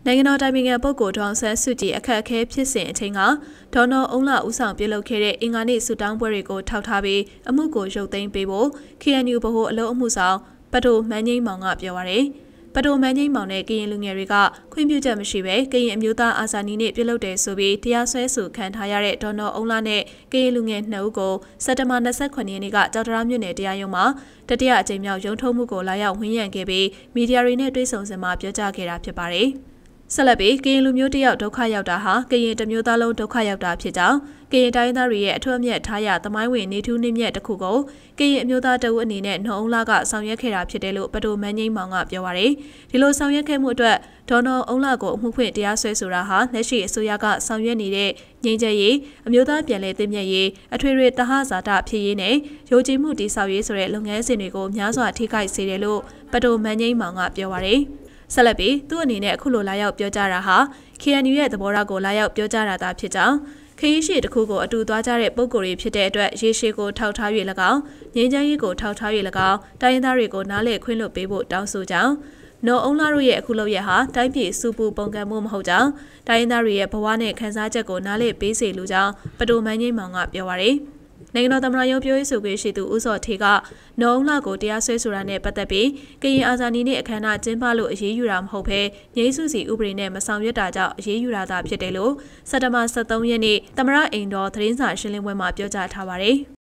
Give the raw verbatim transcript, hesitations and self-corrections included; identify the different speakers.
Speaker 1: နိုင်ငံတော်တိုင်ပင်ခံပုဂ္ဂိုလ်ဒေါအောင်ဆန်းစုကြည်အခက်အခဲဖြစ်စဉ်အချိန်ကဒေါ်နော်အုံးလှဦးဆောင်ပြုလုပ်ခဲ့တဲ့အင်္ဂါနေ့စုတောင်းပွဲတွေကိုထောက်ထားပြီးအမှုကိုရုပ်သိမ်းပေးဖို့ K N U ဗဟိုအလုပ်အမှုဆောင်ပဒိုမန်းငိမ့်မောင်ကပြောပါရယ်ပဒိုမန်းငိမ့်မောင်နဲ့ကရင်လူငယ်တွေကခွင့်ပြုချက်မရှိဘဲကရင်အမျိုးသားအာဇာနည်နေ့ပြုလုပ်တယ်ဆိုပြီးတရားစွဲဆိုခံထားရတဲ့ဒေါ်နော်အုံးလှနဲ့ကရင်လူငယ်နှစ်ဦးကိုစက်တဘာ၂၈ရက်နေ့ကကြောက်တရားမြို့နယ်တရားရုံးမှာတတိယအကြိမ်မြောက်ရုံးထုတ်မှုကိုလာရောက်ဝန်းရံခဲ့ပြီးမီဒီယာတွေနဲ့တွေ့ဆုံစင်မှာပြောကြားခဲ့တာဖြစ်ပါတယ်ဆက်လက်ပြီးကရင်လူမျိုးတယောက်ဒုက္ခရောက်တာဟာကရင်တမျိုးသားလုံးဒုက္ခရောက်တာဖြစ်ကြောင်းကရင်တိုင်းသားတွေရဲ့အထွတ်အမြတ်ထားရသမိုင်းဝင်နေထူးနှင့်မြတ်တစ်ခုကိုကရင်အမျိုးသားတအုပ်အနေနဲ့နှုံးအုံးလှကဆောင်ရွက်ခဲ့တာဖြစ်တယ်လို့ပဒိုမန်းငိမ့်မောင်ကပြောပါရယ်ဒီလိုဆောင်ရွက်ခဲ့မှုအတွက်ဒေါ်နော်အုံးလှကိုအမှုဖွင့်တရားစွဲဆိုတာဟာလက်ရှိအစိုးရကဆောင်ရွက်နေတဲ့ငြိမ်းချမ်းရေးအမျိုးသားပြည်လဲသိမြတ်ရေးအထွေထွေတဟဇာတဖြစ်ရေးနဲ့ယုံကြည်မှုတည်ဆောက်ရေးဆိုတဲ့လုပ်ငန်းစဉ်တွေကိုများစွာထိခိုက်စေတယ်လို့ပဒိုမန်းငိမ့်မောင်ကပြောပါရယ်ဆက်လက်ပြီးသူ့အနေနဲ့အခုလိုလာရောက်ပြောကြားတာဟာ K N U ရဲ့သဘောထားကိုလာရောက်ပြောကြားတာသာဖြစ်ကြောင်းခရီးရှည်တစ်ခုကိုအတူသွားကြတဲ့ပုံကိုယ်တွေဖြစ်တဲ့အတွက်ရေရှည်ကိုထောက်ထား၍၎င်းငြိမ်းချမ်းရေးကိုထောက်ထား၍၎င်းတိုင်းရင်းသားတွေကိုနားလည်ခွင့်လွှတ်ပေးဖို့တောင်းဆိုကြောင်းနော်အုံးလှတို့ရဲ့အခုလုပ်ရဟာတိုင်းပြည်စုပူပုံကံမှုမဟုတ်ကြောင်းတိုင်းရင်းသားတွေရဲ့ဘဝနဲ့ခံစားချက်ကိုနားလည်ပေးစေလိုကြောင်းပဒိုမန်းငိမ့်မောင်ကပြောပါရယ်နိုင်ငံတော်သမ္မတရုံးပြောရေးဆိုခွင့်ရှိသူဦးစောထေကနော်အုံးလှကိုတရားစွဲဆိုတာနဲ့ပတ်သက်ပြီးကရင်အာဇာနည်နေ့အခမ်းအနားကျင်းပလို့အရေးယူတာမဟုတ်ဘဲငြိမ်းစုစီဥပဒေနဲ့မဆောင်ရွက်တာကြောင့်အရေးယူတာသာဖြစ်တယ်လို့စက်တဘာ၁၃ရက်နေ့သမ္မတအိမ်တော်သတင်းစာရှင်းလင်းပွဲမှာပြောကြားထားပါတယ်